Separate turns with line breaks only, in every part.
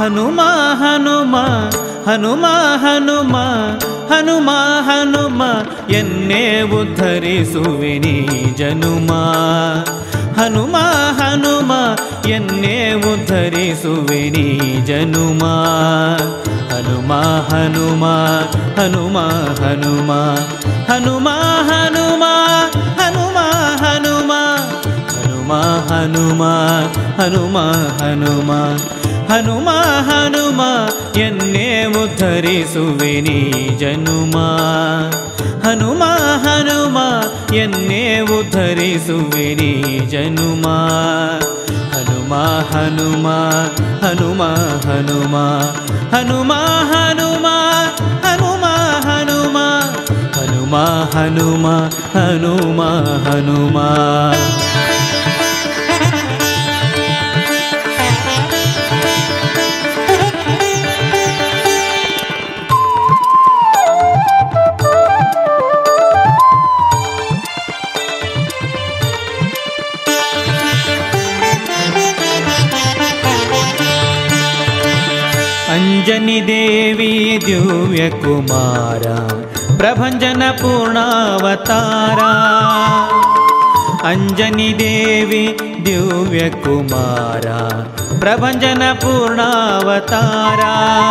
ಹನುಮ ಹನುಮ ಹನುಮ ಹನುಮ ಹನುಮ ಹನುಮ ಎನ್ನೇ ಉದ್ಧರಿಸುವಿನಿ ಜನುಮ ಹನುಮ ಹನುಮ ಎನ್ನೇ ಉದ್ಧರಿಸುವಿನಿ ಜನುಮ ಹನುಮ ಹನುಮ ಹನುಮ ಹನುಮ ಹನುಮ ಹನುಮ ಹನುಮ ಹನುಮ ಹನುಮ ಹನುಮ ಹನುಮ ಹನುಮ ಹನುಮ ಎನ್ನೇ ಉದ್ಧರಿಸುವಿನಿ ಜನುಮ ಹನುಮ ಹನುಮ ಎನ್ನೇ ಉದ್ಧರಿಸುವಿನಿ ಜನುಮ ಹನುಮ ಹನುಮ ಹನುಮ ಹನುಮ ಹನುಮ ಹನುಮ ಹನುಮ ಹನುಮ ಹನುಮ ಹನುಮ ಹನುಮ ಹನುಮ अंजनी देवी दिव्य कुमारा प्रभंजन पूर्णावतारा अंजनी देवी दिव्य कुमारा प्रभंजन पूर्णावतारा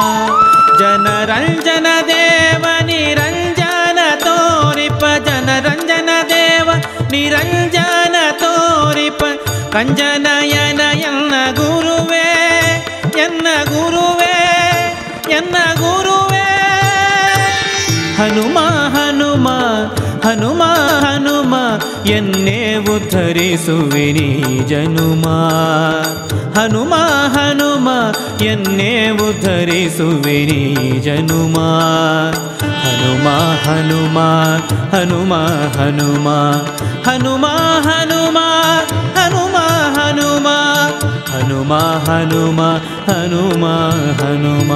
जनरंजन देव निरंजन तोरिप जनरंजन देव निरंजन तोरिप कंजनयन यन्न गुरुवे यन्न गुरुवे यन्न गुरुवे हनुम हनुम हनुम हनुम ಎನ್ನೇ ಉದ್ಧರಿಸುವಿನಿ ಜನುಮ ಹನುಮ ಹನುಮ ಎನ್ನೇ ಉದ್ಧರಿಸುವಿನಿ ಜನುಮ ಹನುಮ ಹನುಮ ಹನುಮ ಹನುಮ ಹನುಮ ಹನುಮ ಹನುಮ ಹನುಮ ಹನುಮ ಹನುಮ ಹನುಮ ಹನುಮ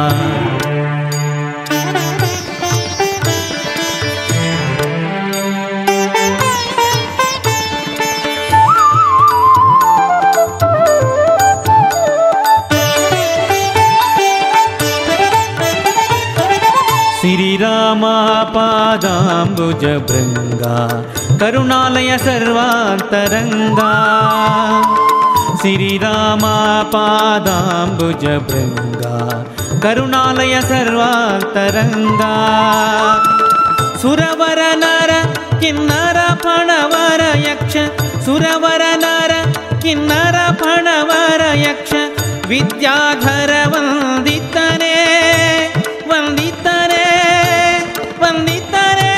श्रीराम पादाम्बुज भृंगा करुणालय सर्वांतरंगा श्रीराम पादाम्बुज भृंगा करुणालय सर्वांतरंगा सुरवर नर किन्नर फणवर यक्ष सुरवर नर किन्नर फणवर यक्ष विद्याधर वंदितने वंदितने वंदितने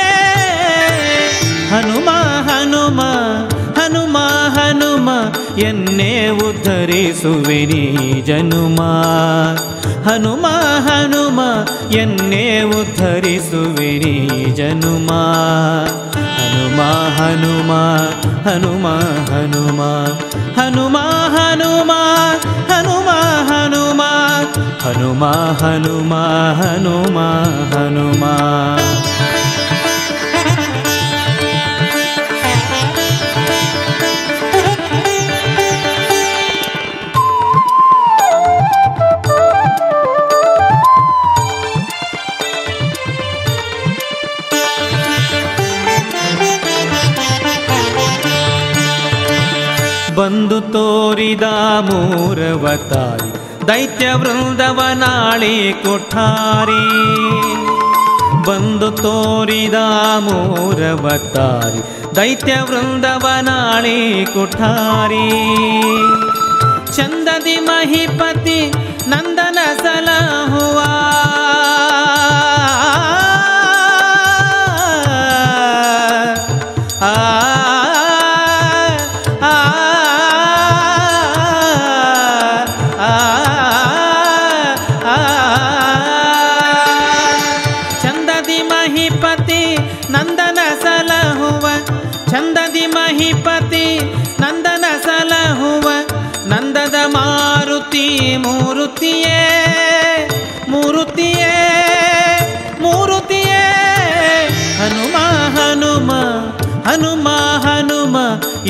हनुम हनुम हनुम हनुम ಎನ್ನೇ ಉದ್ಧರಿಸುವಿನಿ ಜನುಮ ಹನುಮ ಹನುಮ ಎನ್ನೇ ಉದ್ಧರಿಸುವಿನಿ ಜನುಮ ಹನುಮ ಹನುಮ ಹನುಮ ಹನುಮ ಹನುಮ ಹನುಮ ಹನುಮ ಹನುಮ ಹನುಮ ಹನುಮ ಹನುಮ ಹನುಮ ಬಂದು ತೋರಿದ ಮೂರವತಾರಿ ದೈತ್ಯ ವೃಂದವನಾಳಿ ಕೊಠಾರಿ ಬಂದು ತೋರಿದ ಮೂರವತಾರಿ ದೈತ್ಯ ವೃಂದವನಾಳಿ ಕೊಠಾರಿ ಚಂದದಿ ಮಹಿಪತಿ ನಂದನ ಸಲಹುವ ಚಂದದಿ ಮಹಿಪತಿ ನಂದನ ಸಲಹುವ ನಂದದ ಮಾರುತಿ ಮೂರುತಿಯೇ ಮೂರುತಿಯೇ ಮೂರುತಿಯೇ ಹನುಮ ಹನುಮ ಹನುಮ ಹನುಮ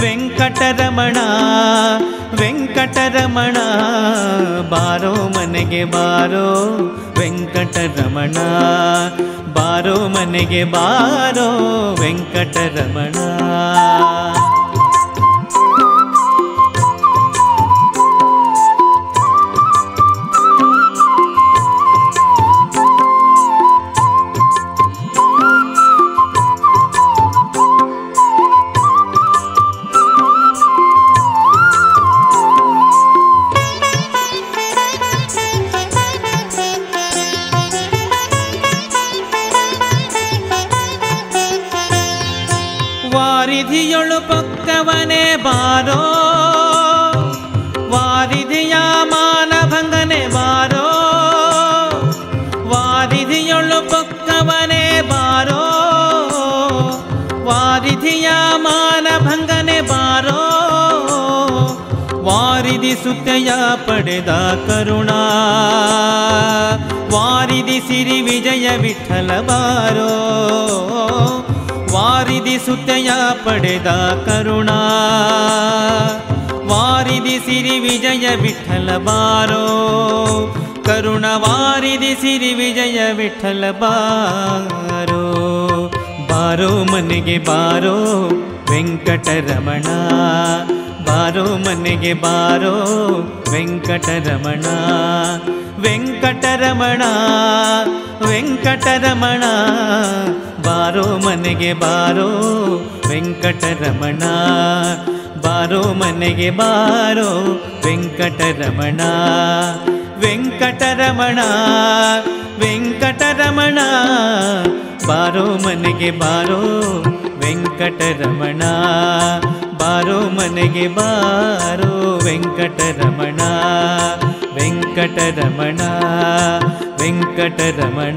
ವೆಂಕಟರಮಣ ವೆಂಕಟರಮಣ ಬಾರೋ ಮನೆಗೆ ಬಾರೋ ವೆಂಕಟರಮಣ ಬಾರೋ ಮನೆಗೆ ಬಾರೋ ವೆಂಕಟರಮಣ. ವಾರಿಧಿಯೊಳು ಪೊಕ್ಕವನೇ ಬಾರೋ ವಾರಿಧಿಯ ಮಾನಭಂಗನೆ ಬಾರೋ ವಾರಿಧಿಯೊಳು ಪೊಕ್ಕವನೇ ಬಾರೋ ವಾರಿಧಿಯ ಮಾನಭಂಗನೆ ಬಾರೋ ವಾರಿಧಿ ಸುತ್ತೆಯ ಪಡೆದ ಕರುಣಾ ವಾರಿಧಿ ಸಿರಿ ವಿಜಯ ವಿಠಲ ಬಾರೋ ವಾರಿಧಿ ಸುತ್ತೆಯ ಪಡೆದ ಕರುಣಾ ವಾರಿಧಿ ಸಿರಿ ವಿಜಯ ವಿಠಲ ಬಾರೋ ಕರುಣ ವಾರಿಧಿ ಸಿರಿ ವಿಜಯ ವಿಠಲ ಬಾರೋ ಬಾರೋ ಮನೆಗೆ ಬಾರೋ ವೆಂಕಟರಮಣ ಬಾರೋ ಮನೆಗೆ ಬಾರೋ ವೆಂಕಟರಮಣ ವೆಂಕಟರಮಣ ವೆಂಕಟರಮಣ ಬಾರೋ ಮನೆಗೆ ಬಾರೋ ವೆಂಕಟರಮಣ ಬಾರೋ ಮನೆಗೆ ಬಾರೋ ವೆಂಕಟರಮಣ ವೆಂಕಟರಮಣ ವೆಂಕಟರಮಣ ಬಾರೋ ಮನೆಗೆ ಬಾರೋ ವೆಂಕಟರಮಣ ಬಾರೋ ಮನೆಗೆ ಬಾರೋ ವೆಂಕಟರಮಣ ವೆಂಕಟರಮಣ ವೆಂಕಟರಮಣ.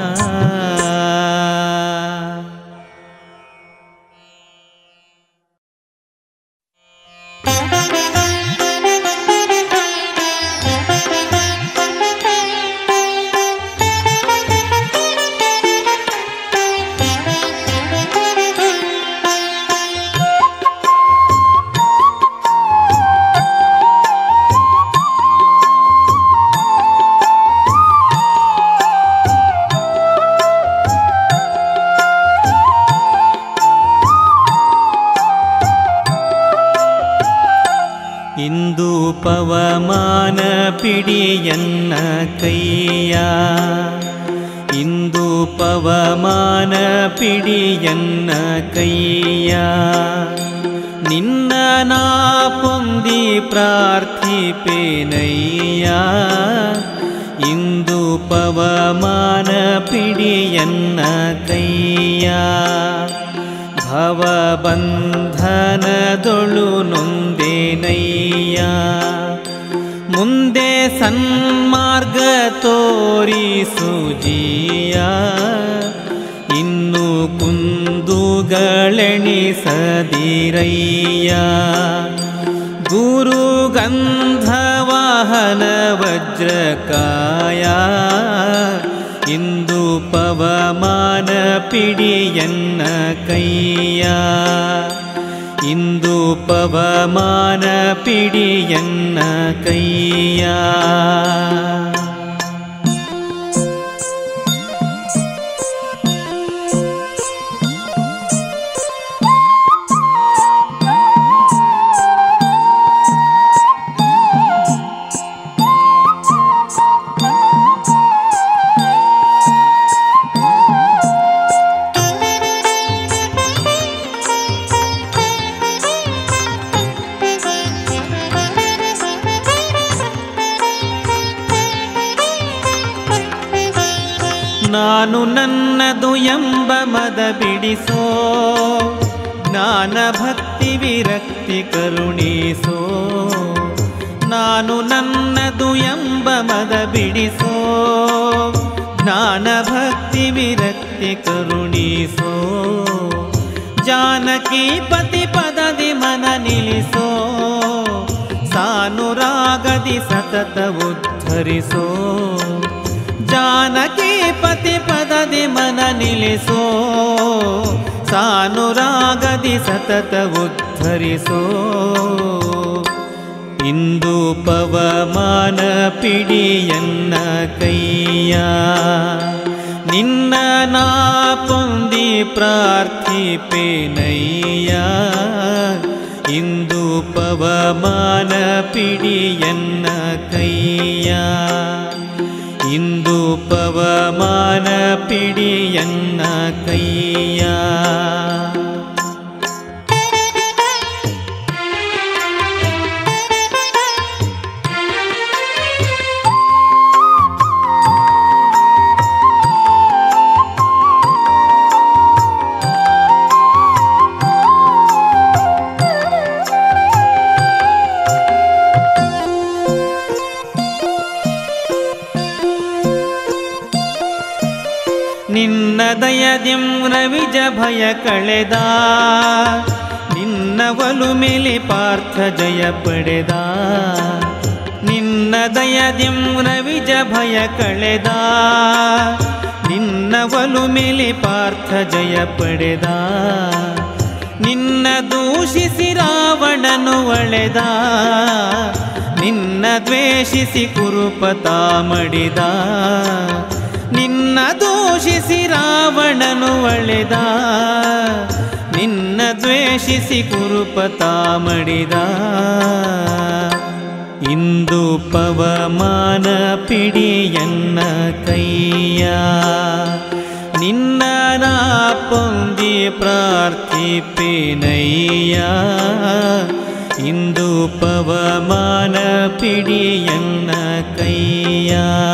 ಇಂದು ಪವಮಾನ ಪಿಡಿಯನ್ನ ಕೈಯ ಇಂದು ಪವಮಾನ ಪಿಡಿಯನ್ನ ಕೈಯ ನಿನ್ನ ನಾ ಪೊಂದಿ ಪ್ರಾರ್ಥಿಪೇನಯ್ಯ ಇಂದು ಪವಮಾನ ಪಿಡಿಯನ್ನ ಕೈಯ ಭವಬಂಧನದೊಳು ನೊಂದೇನಯ್ಯ ಮುಂದೆ ಸನ್ಮಾರ್ಗ ತೋರಿಸುಜಿಯ ಇನ್ನು ಕುಂದುಗಳೆಣಿಸದಿರಯ್ಯ ಗುರು ಗಂಧವಾಹನ ವಜ್ರಕಾಯ ಇಂದು ಪವಮಾನ ಪಿಡಿಯನ್ನ ಕೈಯ ಇಂದು ಪವಮಾನ ಪಿಡಿಯನ್ನ ಕೈಯ ನಾನು ನನ್ನದು ಎಂಬ ಮದ ಬಿಡಿಸೋ ಜ್ಞಾನ ಭಕ್ತಿ ವಿರಕ್ತಿ ಕರುಣಿಸೋ ನಾನು ನನ್ನದು ಎಂಬ ಮದ ಬಿಡಿಸೋ ಜ್ಞಾನ ಭಕ್ತಿ ವಿರಕ್ತಿ ಕರುಣಿಸೋ ಜಾನಕಿ ಪತಿ ಪದದಿ ಮನ ನಿಲ್ಲಿಸೋ ಸಾನುರಾಗದಿ ಸತತ ಉದ್ಧರಿಸೋ ಜಾನಕಿ ಪತಿ ಪದದಿ ಮನ ನಿಲ್ಲಿಸೋ ಸಾನುರಾಗದಿ ಸತತ ಉದ್ಧರಿಸೋ ಇಂದು ಪವಮಾನ ಪಿಡಿಯನ್ನ ಕೈಯ ನಿನ್ನ ನಾ ಪೊಂದಿ ಪ್ರಾರ್ಥಿಪೇನಯ್ಯ ಇಂದು ಪವಮಾನ ಪಿಡಿಯನ್ನ ಕೈಯ ಇಂದು ಪವಮಾನ ಪಿಡಿಯನ್ನ ಕೈಯ ನಿನ್ನ ದಯದಿಂ ರವಿಜ ಭಯ ಕಳೆದ ನಿನ್ನ ಒಲುಮೆಲಿ ಪಾರ್ಥ ಜಯ ಪಡೆದ ನಿನ್ನ ದಯದಿಂ ರವಿಜ ಭಯ ಕಳೆದ ನಿನ್ನ ಒಲುಮೆಲಿ ಪಾರ್ಥ ಜಯ ಪಡೆದ ನಿನ್ನ ದೂಷಿಸಿ ರಾವಣನು ಒಳೆದ ನಿನ್ನ ದ್ವೇಷಿಸಿ ಕುರುಪತ ಮಡಿದ ನಿನ್ನ ದೂಷಿಸಿ ರಾವಣನು ಒಳೆದ ನಿನ್ನ ದ್ವೇಷಿಸಿ ಕುರುಪತ ಮಡಿದ ಇಂದು ಪವಮಾನ ಪಿಡಿಯನ್ನ ಕೈಯ ನಿನ್ನ ನಾ ಪೊಂದಿ ಪ್ರಾರ್ಥಿಪೇನಯ್ಯ ಇಂದು ಪವಮಾನ ಪಿಡಿಯನ್ನ ಕೈಯ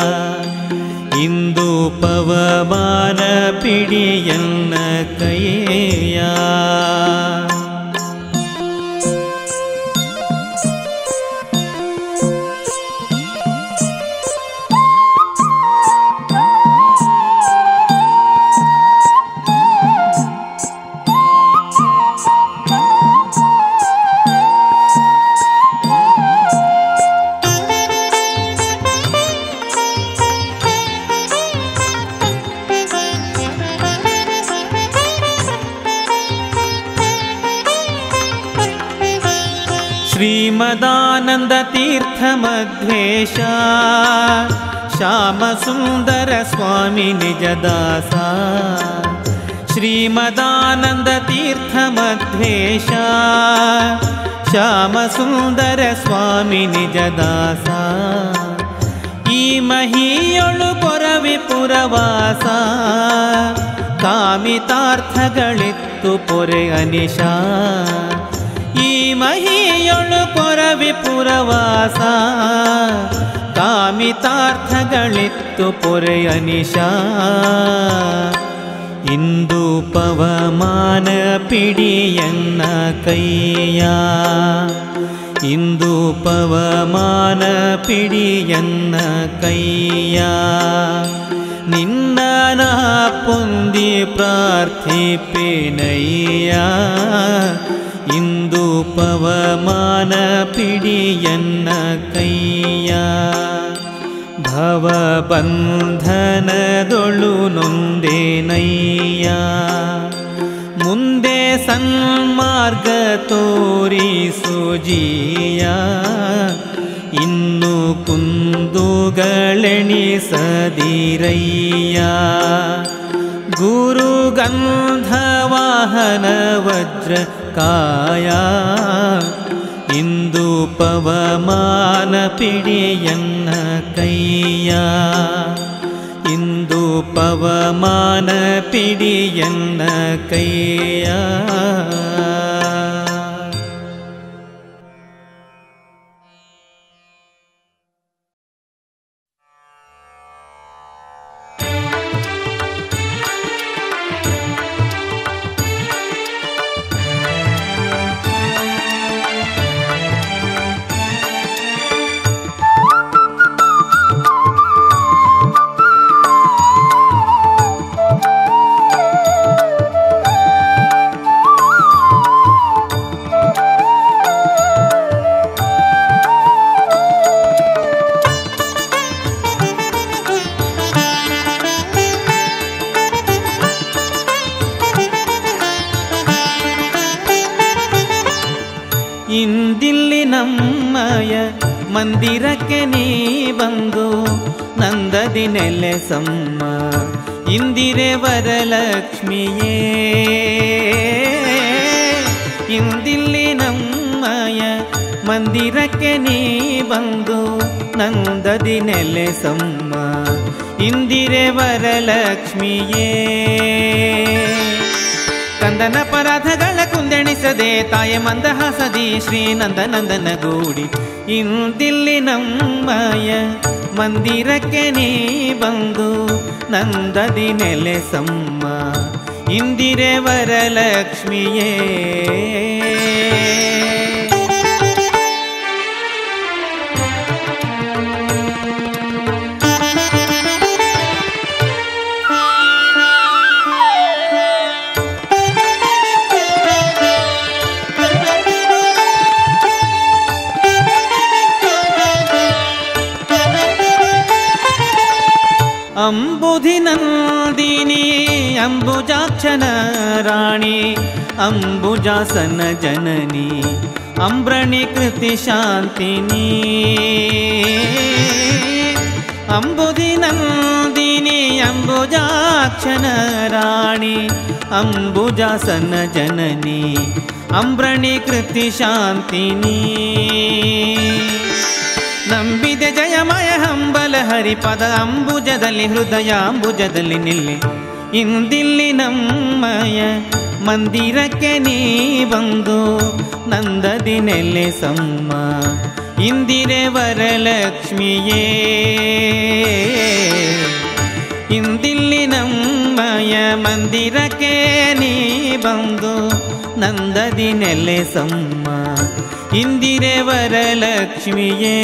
ಇಂದು ಪವಮಾನ ಪಿಡಿಯನ್ನ ಕೈಯ ಶ್ರೀಮದಾನಂದ ತೀರ್ಥ ಮಧ್ವೇಶ ಶ್ಯಾಮ ಸುಂದರ ಸ್ವಾಮಿ ನಿಜದಾಸ ಶ್ರೀಮದಾನಂದ ತೀರ್ಥ ಮಧ್ವೇಶ ಶ್ಯಾಮ ಸುಂದರ ಸ್ವಾಮಿ ನಿಜದಾಸ ಈ ಮಹಿಯೊಳು ಕೊರವಿ ಪುರವಾಸ ಕಾಮಿತಾರ್ಥಗಳಿತ್ತು ಪೊರೆ ಅನಿಶ ಈ ಮಹಿಯೊಳು ಕೊರವಿ ಪುರವಾಸ ಕಾಮಿತಾರ್ಥಗಳಿತ್ತು ಪೊರೆ ಅನಿಶ ಇಂದು ಪವಮಾನ ಪಿಡಿಯನ್ನ ಕೈಯ ಇಂದು ಪವಮಾನ ಪಿಡಿಯನ್ನ ಕೈಯ ನಿನ್ನ ನಾ ಪೊಂದಿ ಪ್ರಾರ್ಥಿಪೇನಯ್ಯ ಇಂದು ಪವಮಾನ ಪಿಡಿಯನ್ನ ಕೈಯ ಭವಬಂಧನದೊಳು ನೊಂದೇನಯ್ಯ ಮುಂದೆ ಸನ್ಮಾರ್ಗ ತೋರಿಸು ಜೀಯ ಇನ್ನು ಕುಂದುಗಳೆಣಿಸದಿರಯ್ಯ ಗುರು ಗಂಧವಾಹನ ವಜ್ರ ಕಾಯ ಇಂದು ಪವಮಾನ ಪಿಡಿಯನ್ನ ಕೈಯ ಇಂದು ಪವಮಾನ ಪಿಡಿಯನ್ನ ಕೈಯ ಇಂದಿಲ್ಲಿ ನಮ್ಮಯ ಮಂದಿರಕ್ಕೆ ನೀ ಬಂದು ನಂದದಿ ನೆಲೆಸಮ್ಮ ಇಂದಿರೆ ವರಲಕ್ಷ್ಮಿಯೇ. ಇಂದಿಲ್ಲಿ ನಮ್ಮಯ ಮಂದಿರಕ್ಕೆ ನೀ ಬಂದು ನಂದದಿ ನೆಲೆಸಮ್ಮ ಇಂದಿರೆ ವರಲಕ್ಷ್ಮಿಯೇ. ಕಂದನ ಪರಾಧಗಳ ಕುಂದೆಣಿಸದೆ ತಾಯ ಮಂದಹಾಸದಿ ಶ್ರೀನಂದನಂದನ ಗೂಡಿ ಇಂದಿಲ್ಲಿ ನಮ್ಮಯ ಮಂದಿರಕ್ಕೆ ನೀ ಬಂದು ನಂದದಿ ನೆಲೆಸಮ್ಮ ಇಂದಿರೆ ವರಲಕ್ಷ್ಮಿಯೇ. ಅಂಬುಧಿನಂದಿನಿ ಅಂಬುಜಾಕ್ಷನ ರಾಣಿ ಅಂಬುಜಾಸನ ಜನನಿ ಅಂಬ್ರಣಿ ಕೃತಿ ಶಾಂತಿನಿ. ಅಂಬುಧಿನಂದಿನಿ ಅಂಬುಜಾಕ್ಷನ ರಾಣಿ ಅಂಬುಜಾಸನ ಜನನಿ ಅಂಬ್ರಣಿ ಕೃತಿ ಶಾಂತಿನಿ. ನಂಬಿದೆ ಜಯಮಯ ಹಂಬಲ ಹರಿಪದ ಅಂಬುಜದಲ್ಲಿ ಹೃದಯ ಅಂಬುಜದಲ್ಲಿ ನಿಲ್ಲಿ ಇಂದಿಲ್ಲಿ ನಮ್ಮಯ ಮಂದಿರಕ್ಕೆ ನೀ ಬಂದು ನಂದದಿ ನೆಲೆಸಮ್ಮ ಇಂದಿರೆ ವರಲಕ್ಷ್ಮಿಯೇ. ಇಂದಿಲ್ಲಿ ನಮ್ಮಯ ಮಂದಿರಕ್ಕೆ ನೀ ಬಂದು ನಂದದಿ ನೆಲೆಸಮ್ಮ ಇಂದಿರೆ ವರಲಕ್ಷ್ಮಿಯೇ.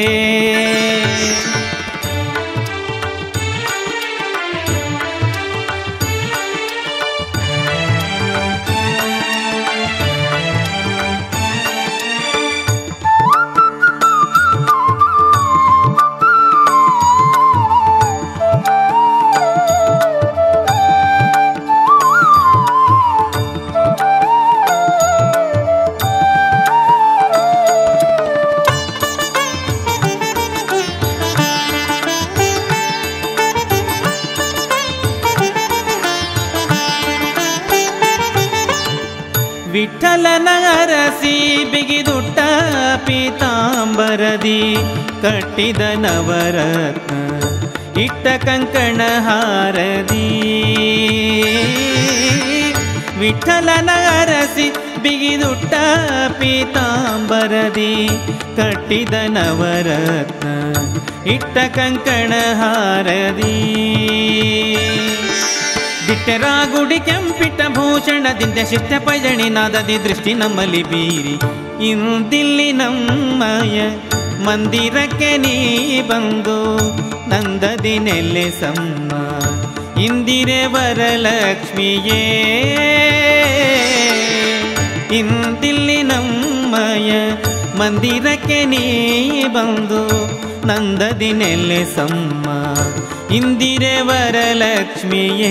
ವಿಠಲನ ಅರಸಿ ಬಿಗಿದುಟ್ಟ ಪೀತಾಂಬರದಿ ಕಟ್ಟಿದ ನವರತ್ನ ಇಟ್ಟ ಕಂಕಣ ಹಾರದಿ. ವಿಠಲನ ಅರಸಿ ಬಿಗಿದುಟ್ಟ ಪೀತಾಂಬರದಿ ಕಟ್ಟಿದ ನವರತ್ನ ಇಟ್ಟ ಕಂಕಣ ಹಾರದಿ. ದಿಟ್ಟರಾಗುಡಿ ಕೆಂಪಿಟ್ಟ ಭೂಷಣದಿಂದ ಶಿಷ್ಟ ಪೈಜಣಿ ನಾದದಿ ದೃಷ್ಟಿ ನಮ್ಮಲ್ಲಿ ಬೀರಿ ಇಂದಿಲ್ಲಿ ನಮ್ಮಯ ಮಂದಿರಕ್ಕೆ ನೀ ಬಂದು ನಂದದಿ ನೆಲೆಸಮ್ಮ ಇಂದಿರೆ ವರಲಕ್ಷ್ಮಿಯೇ. ಇಂದಿಲ್ಲಿ ನಮ್ಮಯ ಮಂದಿರಕ್ಕೆ ನೀ ಬಂದು ನಂದದಿ ನೆಲೆಸಮ್ಮ ಇಂದಿರೆ ವರಲಕ್ಷ್ಮಿಯೇ.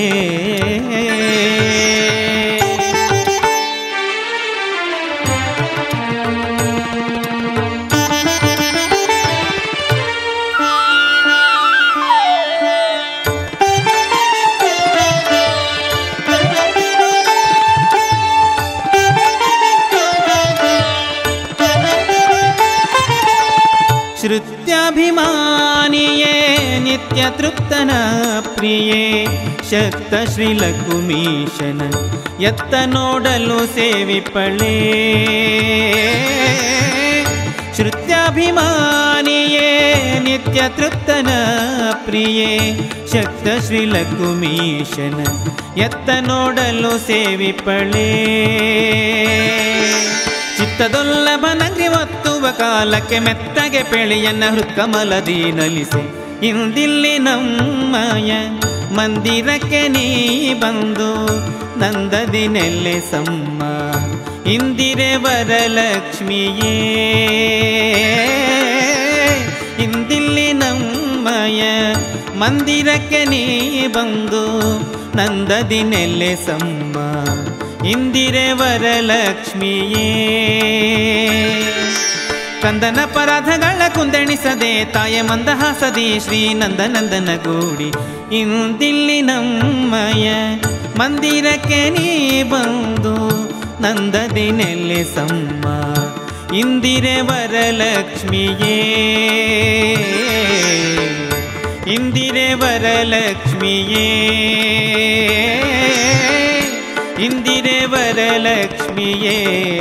ಶ್ರುತ್ಯಾಭಿಮಾನಿಯೇ ನಿತ್ಯ ತೃಪ್ತನ ಪ್ರಿಯೇ ಶಕ್ತ ಶ್ರೀಲಕುಮೀಶನ ಎತ್ತ ನೋಡಲು ಸೇವಿಪಳೆ. ಶ್ರುತ್ಯಾಭಿಮಾನಿಯೇ ನಿತ್ಯ ತೃಪ್ತನ ಪ್ರಿಯೇ ಶಕ್ತ ಶ್ರೀಲಕುಮೀಶನ ಎತ್ತ ನೋಡಲು ಸೇವಿಪಳೆ. ಚಿತ್ತದೊಲ್ಲಭನಗ್ರಿ ಒತ್ತುವ ಕಾಲಕ್ಕೆ ಮೆತ್ತಗೆ ಪೆಳೆಯನ್ನ ಹೃತ್ಕಮಲದಿ ನಲಿಸೆ ಇಂದಿಲ್ಲಿ ನಮ್ಮಯ ಮಂದಿರಕ್ಕೆ ನೀ ಬಂದು ನಂದದಿ ನೆಲೆಸಮ್ಮ ಇಂದಿರೆ ವರಲಕ್ಷ್ಮಿಯೇ. ಇಂದಿಲ್ಲಿ ನಮ್ಮಯ ಮಂದಿರಕ್ಕೆ ನೀ ಬಂದು ನಂದದಿ ನೆಲೆಸಮ್ಮ ಇಂದಿರೆ ವರಲಕ್ಷ್ಮಿಯೇ. ಕಂದನ ಪರಾಧಗಳ ಕುಂದಣಿಸದೆ ತಾಯ ಮಂದಹಾಸದಿ ಶ್ರೀ ನಂದನಂದನ ಗೂಡಿ ಇಂದಿಲ್ಲಿ ನಮ್ಮಯ ಮಂದಿರಕ್ಕೆ ನೀ ಬಂದು ನಂದದಿ ನೆಲೆಸಮ್ಮ. ಇಂದಿರೆ ವರಲಕ್ಷ್ಮಿಯೇ, ಇಂದಿರೆ ವರಲಕ್ಷ್ಮಿಯೇ, ಇಂದಿರೆ ವರಲಕ್ಷ್ಮಿಯೇ.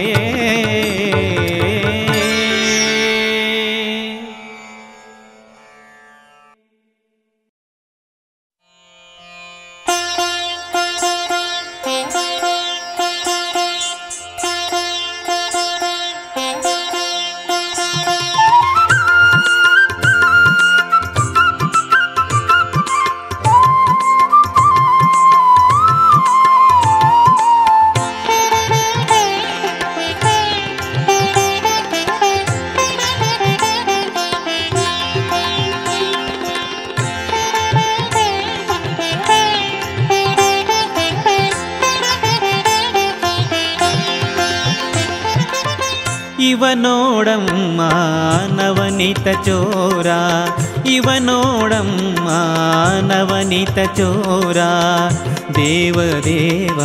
ಇವನೋಡಮ್ಮ ನವನೀತ ಚೋರ, ಇವನೋಡಮ್ಮ ನವನೀತ ಚೋರ. ದೇವದೇವ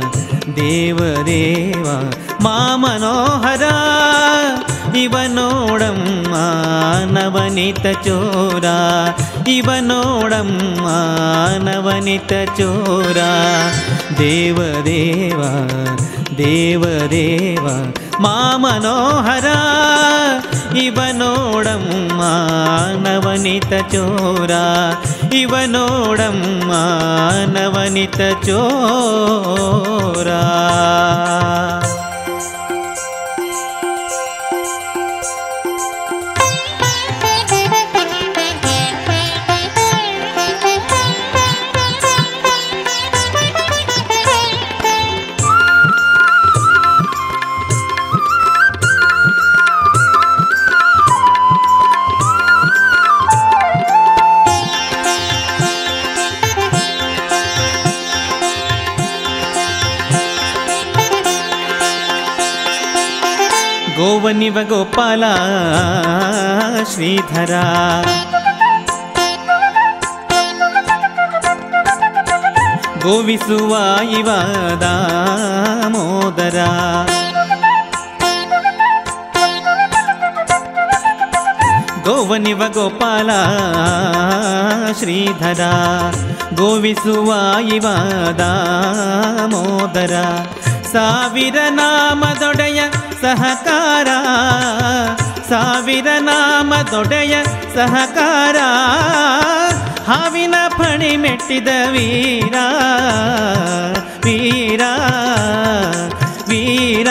ದೇವದೇವ ಮಾ ಮನೋಹರ, ಇವನೋಡಮ್ಮ ನವನೀತ ಚೋರ, ಇವನೋಡಮ್ಮ ನವನೀತ ಚೋರ. ದೇವದೇವ ದೇವದೇವ ಮಾ ಮನೋಹರ, ಇವನೋಡಮ್ಮ ನವನೀತ ಚೋರ, ಇವನೋಡಮ್ಮ ನವನೀತ ಚೋರ. ಗೋವನಿವ ಗೋಪಾಲ ಶ್ರೀಧರ, ಗೋವಿಸುವ ಇವ ದಾಮೋದರ. ಗೋವನಿವ ಗೋಪಾಲ ಶ್ರೀಧರ, ಗೋವಿಸುವ ಇವ ದಾಮೋದರ. ಸಾವಿರ ನಾಮದೊಡೆಯ ಸಹಕಾರ, ಸಾವಿರ ನಾಮದೊಡೆಯ ಸಹಕಾರ. ಹಾವಿನ ಫಣಿ ಮೆಟ್ಟಿದ ವೀರ ವೀರ ವೀರ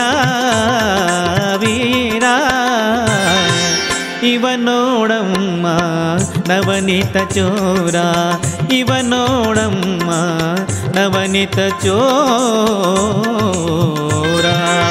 ವೀರ. ಇವನೋಡಮ್ಮ ನವನೀತ ಚೋರ, ಇವನೋಡಮ್ಮ ನವನೀತ ಚೋರ.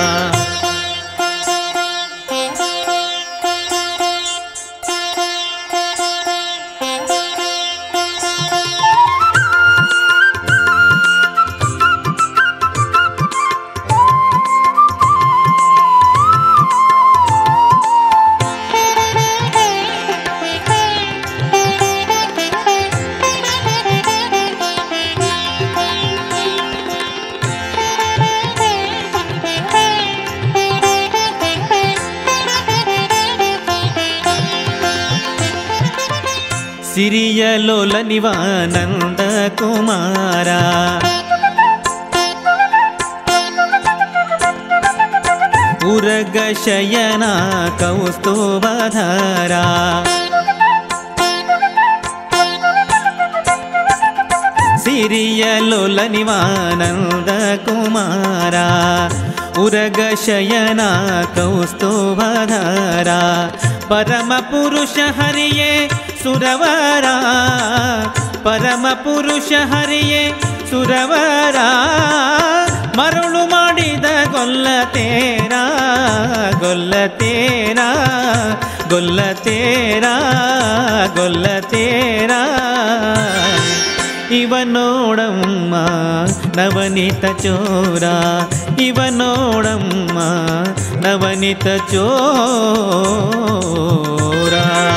ಸಿರಿಯ ಲೋಲ ನಿವಾನಂದ ಕುಮಾರ, ಉರಗ ಶಯನ ಕೌಸ್ತುಭಧರ. ಸಿರಿಯ ಲೋಲ ನಿವಾನಂದ ಕುಮಾರ, ಉರಗ ಶಯನ ಕೌಸ್ತುಭಧರ. ಪರಮ ಪುರುಷ ಹರಿಯೇ ಸುರವರ, ಪರಮ ಪುರುಷ ಹರಿಯೇ ಸುರವರ. ಮರುಳು ಮಾಡಿದ ಗೊಲ್ಲತೇರ ಗೊಲ್ಲತೇರ ಗೊಲ್ಲತೇರ ಗೊಲ್ಲತೇರ. ಇವನೋಡಮ್ಮ ನವನೀತ ಚೋರ, ಇವನೋಡಮ್ಮ ನವನೀತ ಚೋರ.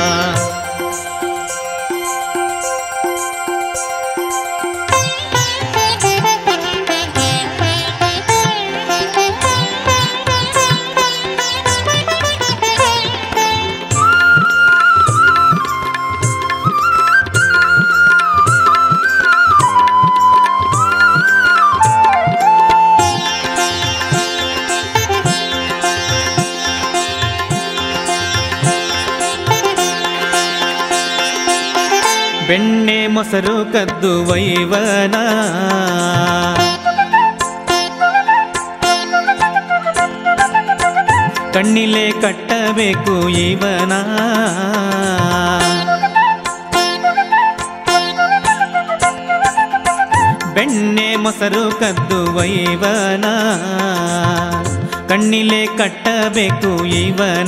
ಬೆಣ್ಣೆ ಮೊಸರು ಕದ್ದು ವೈವನ, ಕಣ್ಣಿಲೆ ಕಟ್ಟಬೇಕು ಇವನ. ಬೆಣ್ಣೆ ಮೊಸರು ಕದ್ದು ವೈವನ, ಕಣ್ಣಿಲೆ ಕಟ್ಟಬೇಕು ಇವನ.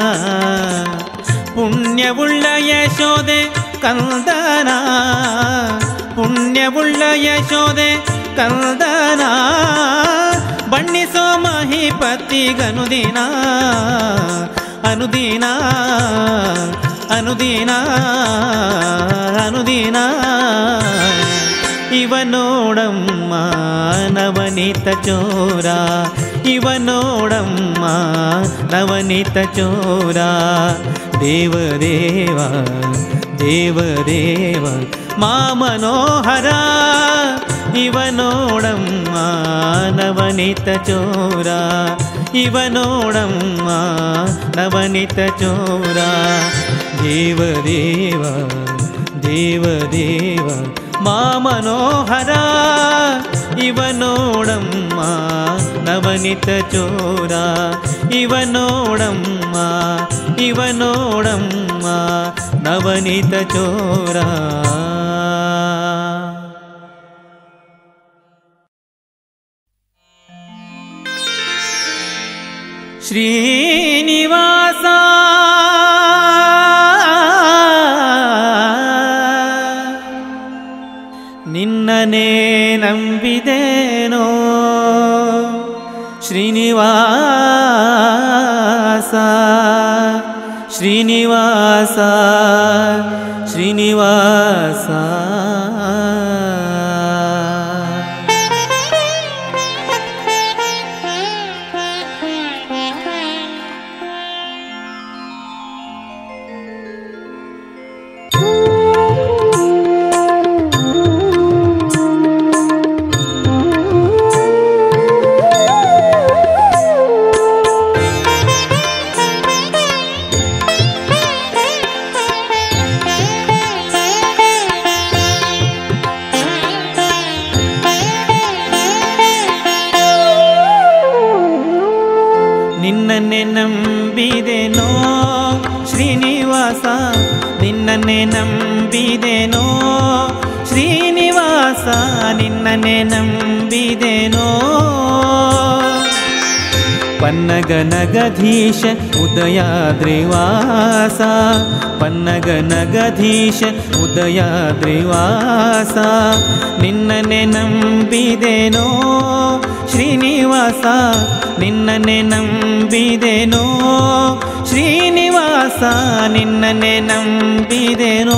ಪುಣ್ಯವುಳ್ಳ ಯಶೋದೆ ಕಂದನ, ಪುಣ್ಯವುಳ್ಳ ಯಶೋದೆ ಕಂದನ, ಬಣ್ಣಿಸೋ ಮಹಿಪತಿಗನುದಿನ ಅನುದಿನ ಅನುದಿನ ಅನುದಿನ. ಇವನೋಡಮ್ಮ ನವನೀತ ಚೋರ, ಇವನೋಡಮ್ಮ ನವನೀತ ಚೋರ. ದೇವದೇವ ದೇವದೇವ ಮಾ ಮನೋಹರ, ಇವನೋಡಮ್ಮ ನವನೀತ ಚೋರ, ಇವನೋಡಮ್ಮ ನವನೀತ ಚೋರ. ದೇವದೇವ ದೇವದೇವ ಮಾ ಮನೋಹರ, ಇವನೋಡಮ್ಮ ನವನೀತ ಚೋರ, ಇವನೋಡಮ್ಮ ಇವನೋಡಮ್ಮ ನವನೀತ ಚೋರ. ಶ್ರೀನಿವಾಸ ನಿನ್ನನೇ ನಂಬಿದೇನೋ, ಶ್ರೀನಿವಾಸ ಶ್ರೀನಿವಾಸ ಶ್ರೀನಿವಾಸ. ನಿನ್ನನ್ನೇ ನಂಬಿದೆನೋ ಶ್ರೀನಿವಾಸ, ನಿನ್ನನ್ನೇ ನಂಬಿದೆನೋ ಶ್ರೀನಿವಾಸ, ನಿನ್ನನ್ನೇ ನಂಬಿದೆನೋ. ಪನ್ನಗನಗಧೀಶ ಉದಯಾದ್ರಿವಾಸ, ಪನ್ನಗನಗಧೀಶ ಉದಯಾದ್ರಿವಾಸ, ನಿನ್ನನ್ನೇ ನಂಬಿದೆನೋ ಶ್ರೀನಿವಾಸ, ನಿನ್ನನ್ನೇ ನಂಬಿದೆನೋ ಶ್ರೀನಿವಾಸ, ನಿನ್ನನ್ನೇ ನಂಬಿದೆನೋ.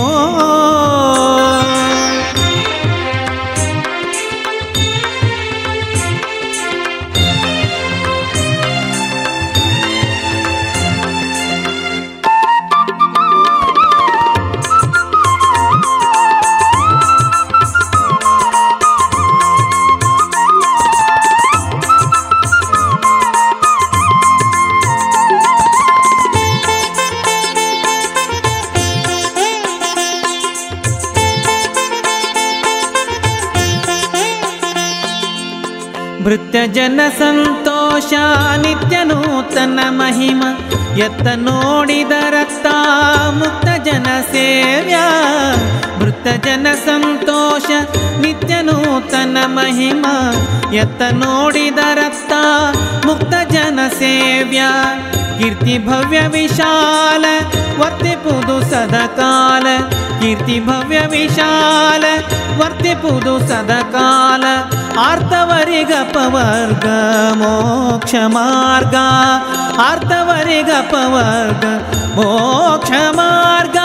ಭೃತ್ಯ ಜನ ಸಂತೋಷ ನಿತ್ಯ ನೂತನ ಮಹಿಮ, ಎತ್ತ ನೋಡಿದ ರಕ್ತ ಮುಕ್ತ ಜನ ಸೇವ್ಯ. ಭೃತ್ಯ ಜನ ಸಂತೋಷ ನಿತ್ಯ ನೂತನ ಮಹಿಮ, ಎತ್ತ ನೋಡಿದ ರಕ್ತ ಮುಕ್ತ ಜನ ಸೇವ್ಯ. ಕೀರ್ತಿ ಭವ್ಯ ವಿಶಾಲ ವರ್ತಿಪುದು ಸದಕಾಲ ಕೀರ್ತಿ ಭವ್ಯ ವಿಶಾಲ ವರ್ತಿಪುದು ಸದಕಾಲ ಆರ್ತವರಿಗಪವರ್ಗ ಮೋಕ್ಷ ಮಾರ್ಗ ಆರ್ತವರಿಗಪವರ್ಗ ಮೋಕ್ಷ ಮಾರ್ಗ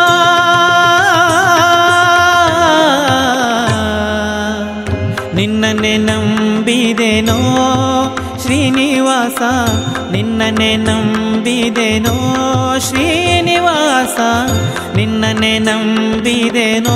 ನಿನ್ನನ್ನೇ ನಂಬಿದೆನೋ ಶ್ರೀನಿವಾಸ ನಿನ್ನನ್ನೇ ನಂಬಿದೆನೋ ಶ್ರೀನಿವಾಸ ನಿನ್ನನ್ನೇ ನಂಬಿದೆನೋ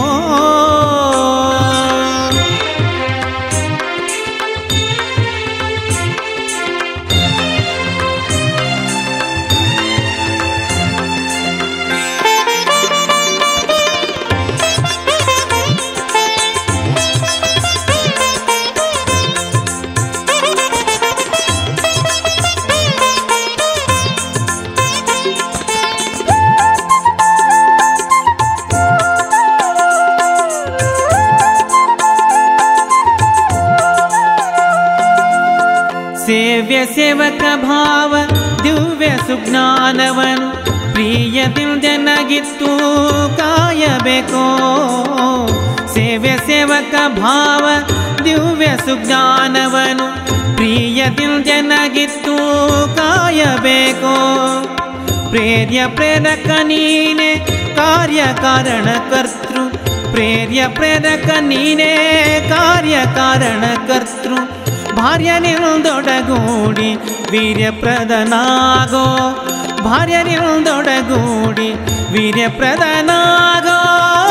ಸೇವ್ಯ ಸೇವಕ ಭಾವ ದಿವ್ಯ ಸುಜ್ಞಾನವನು ಪ್ರಿಯದಿಂದೆನಗಿತ್ತು ಕಾಯಬೇಕೋ ಸೇವ್ಯ ಸೇವಕ ಭಾವ ದಿವ್ಯ ಸುಜ್ಞಾನವನು ಪ್ರಿಯದಿಂದೆನಗಿತ್ತು ಕಾಯಬೇಕೋ ಪ್ರೇರ್ಯ ಪ್ರೇರಕ ನೀನೆ ಕಾರ್ಯ ಕಾರಣ ಕರ್ತೃ ಪ್ರೇರ್ಯ ಪ್ರೇರಕ ನೀನೇ ಕಾರ್ಯ ಕಾರಣ ಕರ್ತೃ ಭಾರ್ಯನಿಂದೊಡಗೂಡಿ ವೀರ್ಯಪ್ರದನಾಗೋ ಭಾರ್ಯನಿಂದೊಡಗೂಡಿ ವೀರ್ಯಪ್ರದನಾಗೋ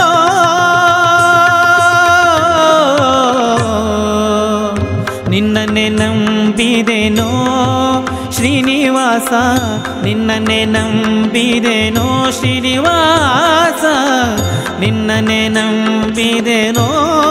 ನಿನ್ನನ್ನೇ ನಂಬಿದೆನೋ ಶ್ರೀನಿವಾಸ ನಿನ್ನನ್ನೇ ನಂಬಿದೆನೋ ಶ್ರೀನಿವಾಸ ನಿನ್ನನ್ನೇ ನಂಬಿದೆನೋ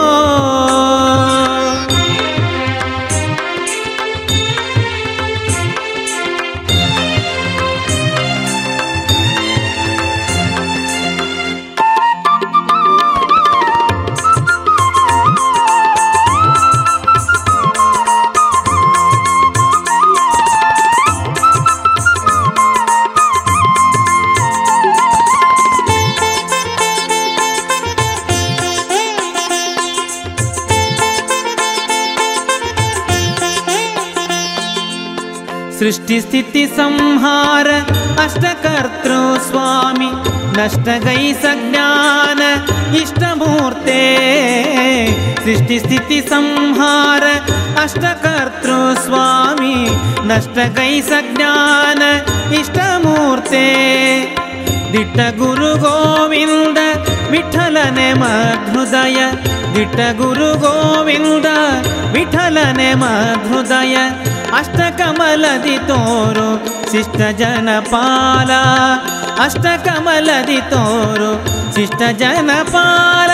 सृष्टि स्थिति संहार अष्टकर्तृ स्वामी नष्टगई सज्ञान इष्टमूर्ते सृष्टि स्थिति संहार अष्टकर्तृ स्वामी नष्टगई सज्ञान इष्टमूर्ते दिट्ट गुरु गोविंद विठ्ठलने मधुदय दिट्ट गुरु गोविंद विठ्ठलने मधुदय अष्टकमलदि तोरो शिष्ट जनपाल अष्टकमलदि तोरो शिष्ट जनपाल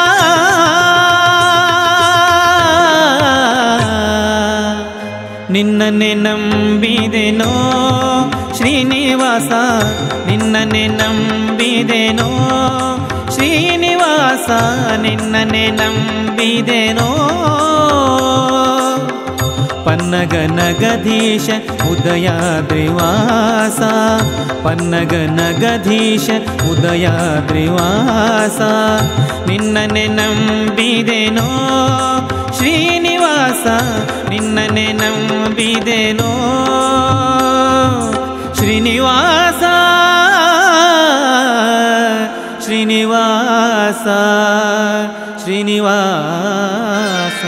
निन्नन्ने नंबिदेनो श्रीनिवास निन्नन्ने नंबिदेनो श्रीनिवास निन्नन्ने नंबिदेनो पन्नगनगधीश उदयाद्रिवास पन्नगनगधीश उदयाद्रिवास निन्नन्ने नंबिदेनो श्रीनिवास निन्नन्ने नंबिदेनो श्रीनिवास श्रीनिवास श्रीनिवास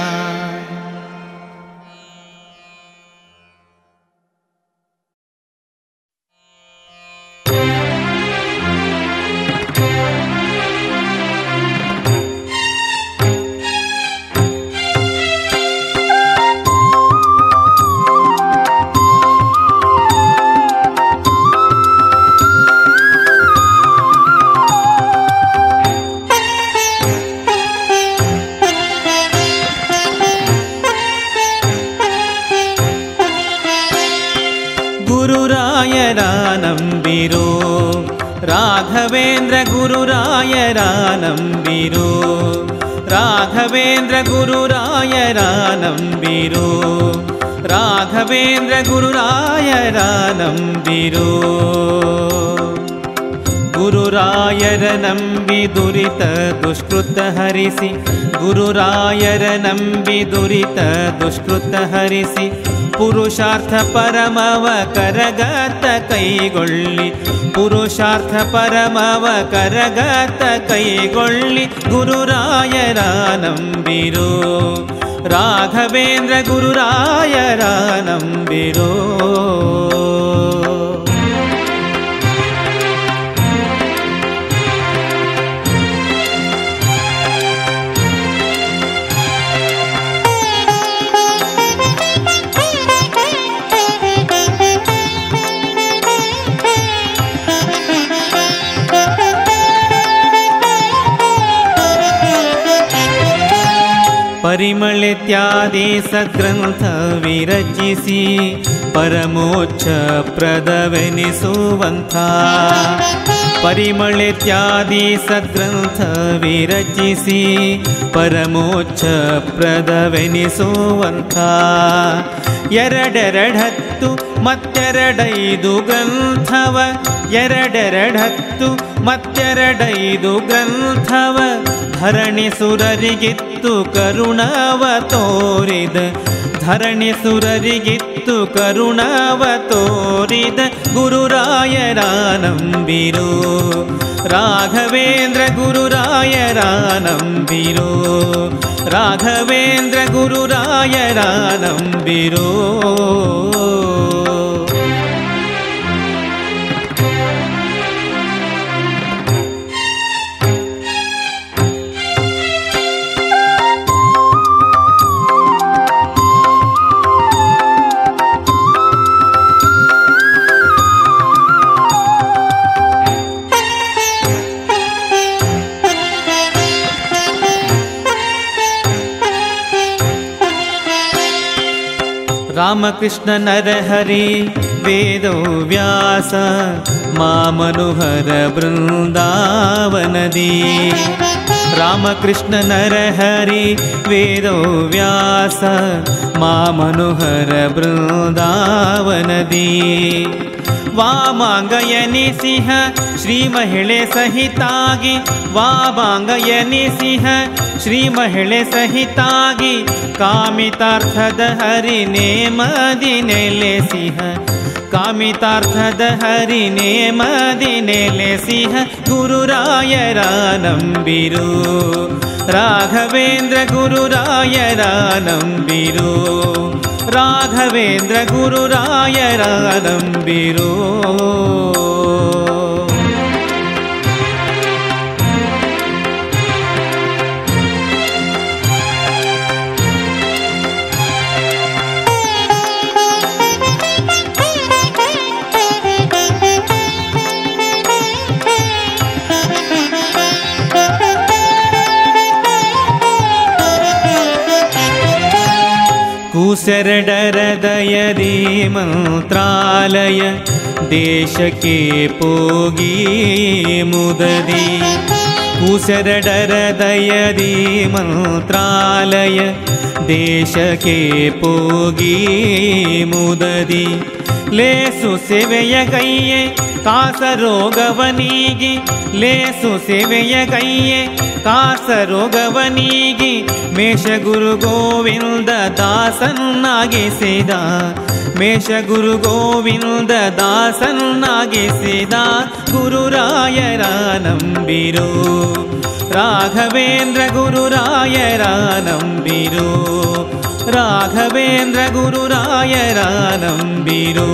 राघवेंद्र गुरुरायरा नंबिरो राघवेंद्र गुरुरायरा नंबिरो ರಾಘವೇಂದ್ರ ಗುರುರಾಯರ ನಂಬಿರೋ. ಗುರುರಾಯರ ನಂಬಿ ದುರಿತ ದುಷ್ಕೃತ ಹರಿಸಿ, ಗುರುರಾಯರ ನಂಬಿ ದುರಿತ ದುಷ್ಕೃತ ಹರಿಸಿ, ಪುರುಷಾರ್ಥ ಪರಮವ ಕರಗತ ಕೈಗೊಳ್ಳಿ, ಪುರುಷಾರ್ಥ ಪರಮವ ಕರಗತ ಕೈಗೊಳ್ಳಿ, ಗುರುರಾಯರ ನಂಬಿರೋ. ರಾಘವೇಂದ್ರ ಗುರುರಾಯರ ನಂಬಿರೋ. ಪರಿಮಳಿತ್ಯಾದಿ ಸದ್ಗ್ರಂಥ ವಿರಚಿಸಿ, ಪರಮೋಚ್ಚ ಪ್ರದವೆನಿಸುವಂಥ. ಪರಿಮಳಿತ್ಯಾದಿ ಸದ್ಗ್ರಂಥ ವಿರಚಿಸಿ, ಪರಮೋಚ್ಚ ಪ್ರದವೆನಿಸುವಂಥ. ಎರಡೆರಡತ್ತು ಮತ್ತೆರಡೈದು ಗ್ರಂಥವ, ಎರಡೆರಡತ್ತು ಮತ್ತೆರಡೈದು ಗ್ರಂಥವ, ಧರಣಿ ಸುರರಿಗಿತ್ತು ಕರುಣವ ತೋರಿದ, ಧರಣಿ ಸುರರಿಗಿತ್ತು ಕರುಣವ ತೋರಿದ, ಗುರುರಾಯರ ನಂಬಿರೋ. ರಾಘವೇಂದ್ರ ಗುರುರಾಯರ ನಂಬಿರೋ. ರಾಘವೇಂದ್ರ ಗುರುರಾಯರ ನಂಬಿರೋ. ರಾಮಕೃಷ್ಣ ನರಹರಿ ವೇದೋ ವ್ಯಾಸ, ಮಾಮನುಹರ ಬೃಂದಾವನದಿ. ರಾಮಕೃಷ್ಣ ನರಹರಿ ವೇದೋ ವ್ಯಾಸ, ಮಾಮನುಹರ ಬೃಂದಾವನದಿ. ವಾಮಾಂಗಯನಿಸಿಹ ಶ್ರೀ ಮಹಿಳೆ ಸಹಿತಾಗಿ, ವಾಮಾಂಗಯನಿಸಿಹ ಶ್ರೀ ಮಹಿಳೆ ಸಹಿತಾಗಿ, ಕಾಮಿತಾರ್ಥದ ಹರಿ ನೇಮದಿ ನೆಲೆಸಿಹ, ಕಾಮಿತಾರ್ಥದ ಹರಿ ನೇಮದಿ ನೆಲೆಸಿಹ, ಗುರುರಾಯರ ನಂಬಿರೋ. ರಾಘವೇಂದ್ರ ಗುರುರಾಯರ ನಂಬಿರೋ. ರಾಘವೇಂದ್ರ ಗುರುರಾಯರ ನಂಬಿರೋ. ಕೂಸೆರಡರ ದಯದಿ ಮಂತ್ರಾಲಯ, ದೇಶಕ್ಕೆ ಪೋಗಿ ಮುದದಿ. ಕೂಸೆರಡರ ದಯದಿ ಮಂತ್ರಾಲಯ, ದೇಶಕ್ಕೆ ಪೋಗಿ ಮುದದಿ. ಲೇಸು ಸೇವೆಯ ಕೈಯೇ ಕಾಸರೋಗವನಿಗಿ, ಲೇಸು ಸೇವೆಯ ಕೈಯೇ ಕಾಸರೋಗವನಿಗಿ, ಮೇಷ ಗುರು ಗೋವಿಂದ ದಾಸನ್ನಾಗಿಸಿದ, ಮೇಷ ಗುರು ಗೋವಿಂದ ದಾಸನ್ನಾಗಿಸಿದ, ಗುರುರಾಯರ ನಂಬಿರೋ. ರಾಘವೇಂದ್ರ ಗುರುರಾಯರ ನಂಬಿರೋ. ರಾಘವೇಂದ್ರ ಗುರುರಾಯರ ನಂಬಿರೋ.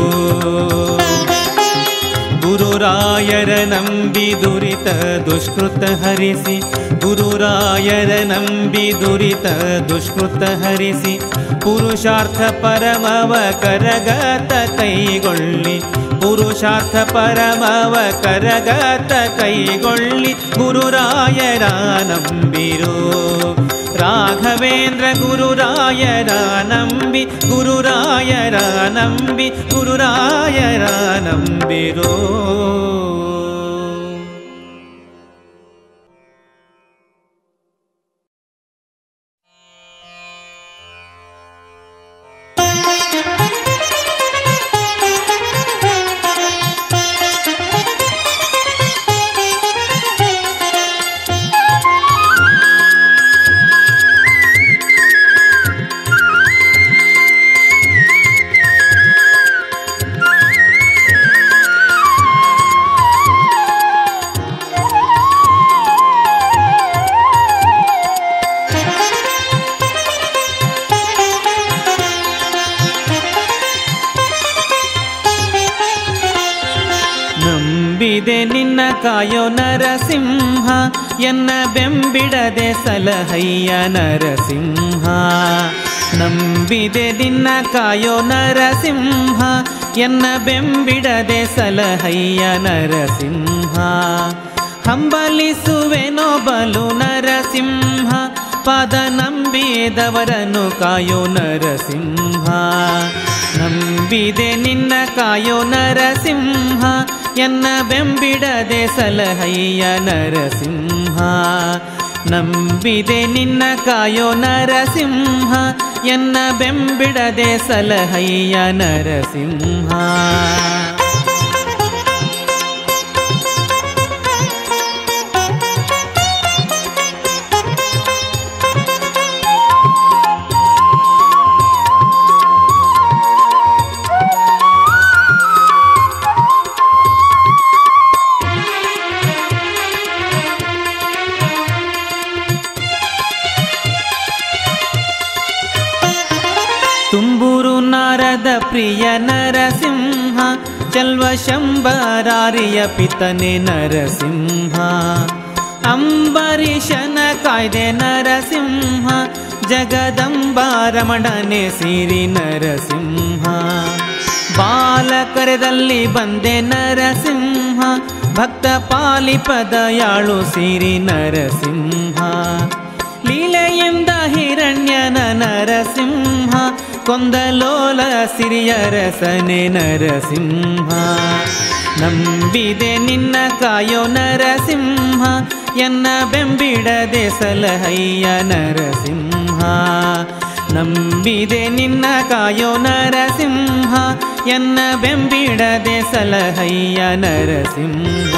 ಗುರುರಾಯರ ನಂಬಿ ದುರಿತ ದುಷ್ಕೃತ ಹರಿಸಿ, ಗುರುರಾಯರ ನಂಬಿ ದುರಿತ ದುಷ್ಕೃತ ಹರಿಸಿ, ಪುರುಷಾರ್ಥ ಪರಮವ ಕರಗತ ಕೈಗೊಳ್ಳಿ, ಪುರುಷಾರ್ಥ ಪರಮವ ಕರಗತ ಕೈಗೊಳ್ಳಿ, ಗುರುರಾಯರ ನಂಬಿರೋ. ರಾಘವೇಂದ್ರ ಗುರುರಾಯರ ನಂಬಿ, ಗುರುರಾಯರ ನಂಬಿ, ಗುರುರಾಯರ ನಂಬಿರೋ. ನಂಬಿದೆ ನಿನ್ನ ಕಾಯೋ ನರಸಿಂಹ ಎನ್ನ ಬೆಂಬಿಡದೆ ಸಲಹಯ್ಯ ನರಸಿಂಹ. ನಂಬಿದೆ ನಿನ್ನ ಕಾಯೋ ನರಸಿಂಹ ಎನ್ನ ಬೆಂಬಿಡದೆ ಸಲಹಯ್ಯ ನರಸಿಂಹ. ಹಂಬಲಿಸುವೆನೋ ಬಲು ನರಸಿಂಹ ಪಾದ ನಂಬಿದವರನ್ನು ಕಾಯೋ ನರಸಿಂಹ. ನಂಬಿದೆ ನಿನ್ನ ಕಾಯೋ ನರಸಿಂಹ ಎನ್ನ ಬೆಂಬಿಡದೆ ಸಲಹಯ್ಯ ನರಸಿಂಹ. ನಂಬಿದೆ ನಿನ್ನ ಕಾಯೋ ನರಸಿಂಹ ಎನ್ನ ಬೆಂಬಿಡದೆ ಸಲಹಯ್ಯ ನರಸಿಂಹ. ತುಂಬೂರು ನಾರದ ಪ್ರಿಯ ನರಸಿಂಹ ಚಲ್ವ ಶಂಬರಾರಿಯ ಪಿತನೆ ನರಸಿಂಹ. ಅಂಬರೀಷನ ಕಾಯ್ದೆ ನರಸಿಂಹ ಜಗದಂಬಾರಮಣನೆ ಸಿರಿ ನರಸಿಂಹ. ಬಾಲಕರದಲ್ಲಿ ಬಂದೆ ನರಸಿಂಹ ಭಕ್ತ ಪಾಲಿಪದ ಯಾಳು ಸಿರಿ ನರಸಿಂಹ. ಲೀಲೆಯಿಂದ ಹಿರಣ್ಯನ ನರಸಿಂಹ ಕೊಂದಲೋಲ ಸಿರಿಯ ರಸನೆ ನರಸಿಂಹ. ನಂಬಿದೆ ನಿನ್ನ ಕಾಯೋ ನರಸಿಂಹ ಎನ್ನ ಬೆಂಬಿಡದೆ ಸಲಹಯ್ಯ ನರಸಿಂಹ. ನಂಬಿದೆ ನಿನ್ನ ಕಾಯೋ ನರಸಿಂಹ ಎನ್ನ ಬೆಂಬಿಡದೆ ಸಲಹಯ್ಯ ನರಸಿಂಹ.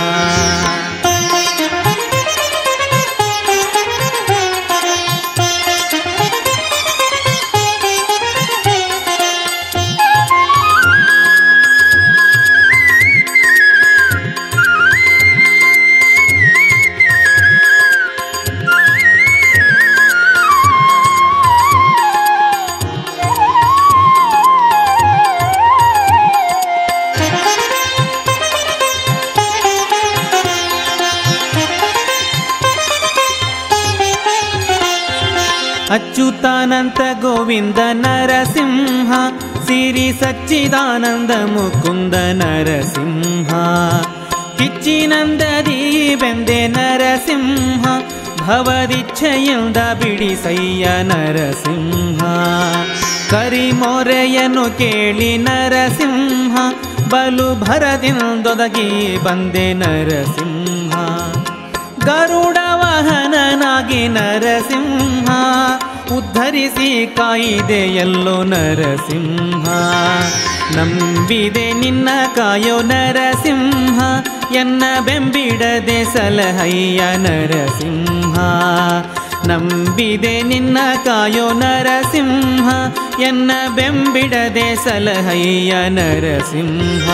ಅಚ್ಯುತಾನಂತ ಗೋವಿಂದ ನರಸಿಂಹ ಸಿರಿ ಸಚ್ಚಿದಾನಂದ ಮುಕುಂದ ನರಸಿಂಹ. ಕಿಚ್ಚಿನಂದದಿ ಬೆಂದೆ ನರಸಿಂಹ ಭವದಿಚ್ಛೆಯಿಂದ ಬಿಡಿಸಯ್ಯ ನರಸಿಂಹ. ಕರಿಮೊರೆಯನ್ನು ಕೇಳಿ ನರಸಿಂಹ ಬಲು ಭರದಿಂದೊದಗಿ ಬಂದೆ ನರಸಿಂಹ. ಗರುಡ ವಾಹನನಾಗಿ ನರಸಿಂಹ ಉದ್ಧರಿಸಿ ಕಾಯಿದೆ ಎಲ್ಲೋ ನರಸಿಂಹ. ನಂಬಿದೆ ನಿನ್ನ ಕಾಯೋ ನರಸಿಂಹ ಎನ್ನ ಬೆಂಬಿಡದೆ ಸಲಹಯ್ಯ ನರಸಿಂಹ. ನಂಬಿದೆ ನಿನ್ನ ಕಾಯೋ ನರಸಿಂಹ ಎನ್ನ ಬೆಂಬಿಡದೆ ಸಲಹಯ್ಯ ನರಸಿಂಹ.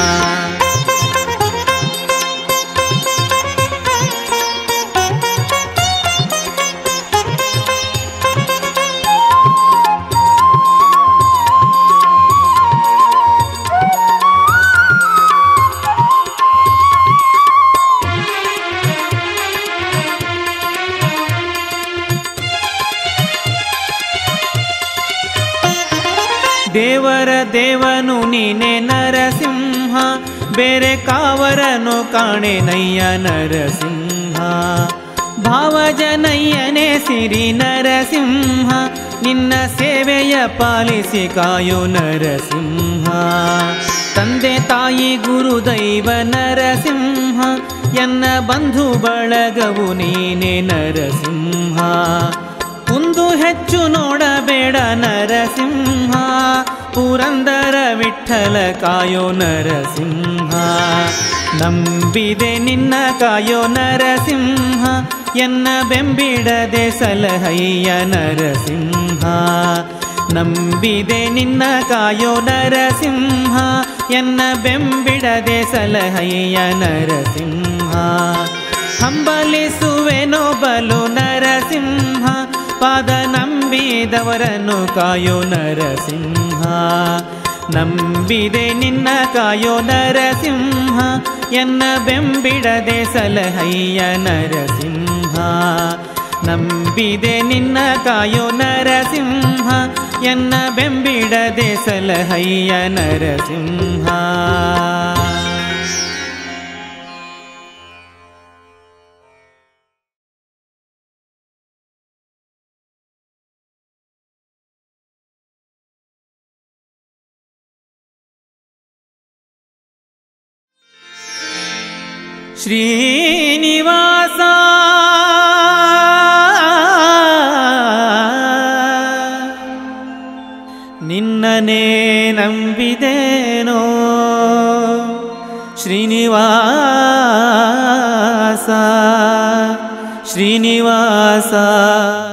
ದೇವರ ದೇವನು ನೀನೆ ನರಸಿಂಹ ಬೇರೆ ಕಾವರನು ಕಾಣೆನಯ್ಯ ನರಸಿಂಹ. ಭಾವಜನಯ್ಯನೇ ಸಿರಿ ನರಸಿಂಹ ನಿನ್ನ ಸೇವೆಯ ಪಾಲಿಸಿ ಕಾಯೋ ನರಸಿಂಹ. ತಂದೆ ತಾಯಿ ಗುರುದೈವ ನರಸಿಂಹ ಎನ್ನ ಬಂಧು ಬಳಗವು ನೀನೆ ನರಸಿಂಹ. ಕುಂದು ಹೆಚ್ಚು ನೋಡಬೇಡ ನರಸಿಂಹ ಪುರಂದರ ವಿಠ್ಠಲ ಕಾಯೋ ನರಸಿಂಹ. ನಂಬಿದೆ ನಿನ್ನ ಕಾಯೋ ನರಸಿಂಹ ಎನ್ನ ಬೆಂಬಿಡದೆ ಸಲಹಯ್ಯ ನರಸಿಂಹ. ನಂಬಿದೆ ನಿನ್ನ ಕಾಯೋ ನರಸಿಂಹ ಎನ್ನ ಬೆಂಬಿಡದೆ ಸಲಹಯ್ಯ ನರಸಿಂಹ. ಹಂಬಲಿಸುವೆನೋ ಬಲು ನರಸಿಂಹ ಪಾದ ನಂಬಿದವರನ್ನು ಕಾಯೋ ನರಸಿಂಹ. ನಂಬಿದೆ ನಿನ್ನ ಕಾಯೋ ನರಸಿಂಹ ಎನ್ನ ಬೆಂಬಿಡದೆ ಸಲಹಯ್ಯ ನರಸಿಂಹ ನಂಬಿದೆ ನಿನ್ನ ಕಾಯೋ ನರಸಿಂಹ ಎನ್ನ ಬೆಂಬಿಡದೆ ಸಲಹಯ್ಯ ನರಸಿಂಹ ಶ್ರೀನಿವಾಸ ನಿನ್ನನೇ ನಂಬಿದೇನೋ ಶ್ರೀನಿವಾಸ ಶ್ರೀನಿವಾಸ